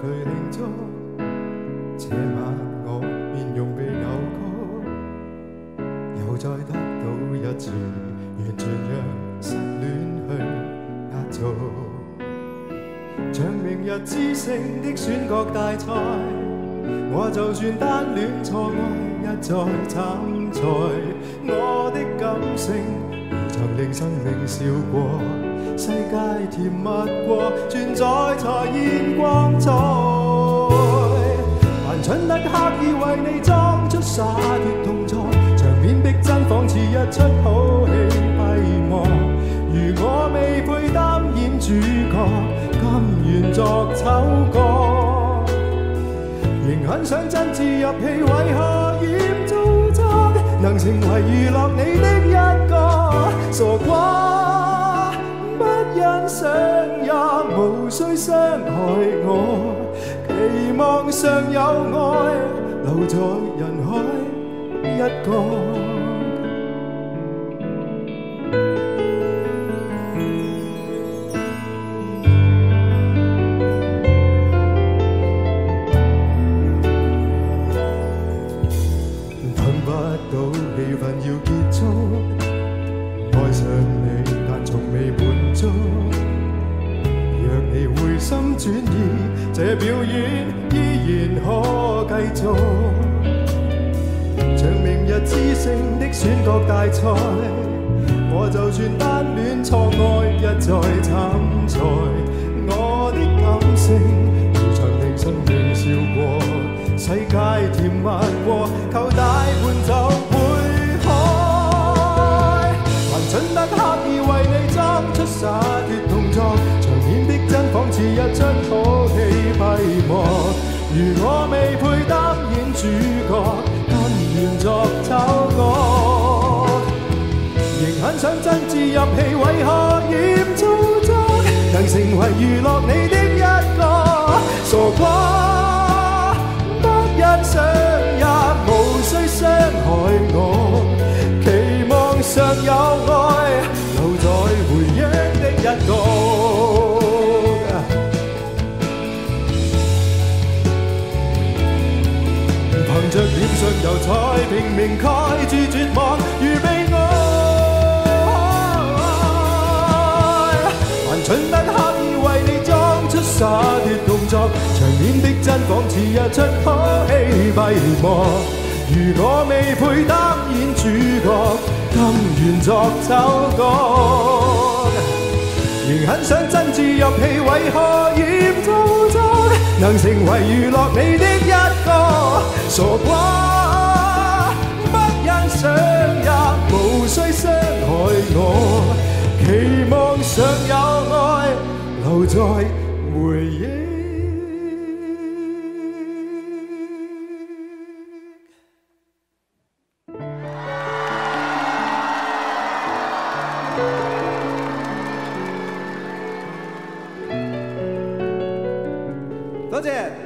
佢慶祝。這晚我面容被扭曲，又再得到一次，完全讓失戀去壓軸。像明日之星的選角大賽，我就算單戀錯愛一再慘賽，我的感性曾令生命笑過，世界甜蜜過，存在才現光彩。還蠢得刻意為你裝出灑脱動作，場面逼真仿似一出好戲閉幕。如我未配擔演主角，甘願作丑角，仍很想真摯入戲，為何厭做作？能成為娛樂你的一個傻瓜，不欣賞也無需傷害我，期望尚有愛留在人海一個。氣氛要結束，愛上你但從未滿足。若你會心轉意，這表演依然可繼續。像明日之星的選角大賽，我就算單戀錯愛一再慘賽，我的感性如曾令生命笑過，世界甜蜜過，求大伴奏配開，還蠢得刻意為你裝出灑脱動作，場面逼真仿似一出好戲閉幕。如我未配擔演主角，甘願作丑角，仍很想真摯入戲，為何厭做作？能成為娛樂你的一個傻瓜，不欣賞也無需傷害我，期望尚有愛留在回憶的一角。憑着臉上油彩拼命蓋住絕望與悲哀，還蠢得刻意為你裝出灑脱動作，場面逼真仿似一出好戲閉幕。如我未配擔演主角，甘願作丑角，仍很想真摯入戲，為何厭做作？能成為娛樂你的一個傻瓜，不欣賞也無需傷害我，期望尚有愛留在回憶。多謝。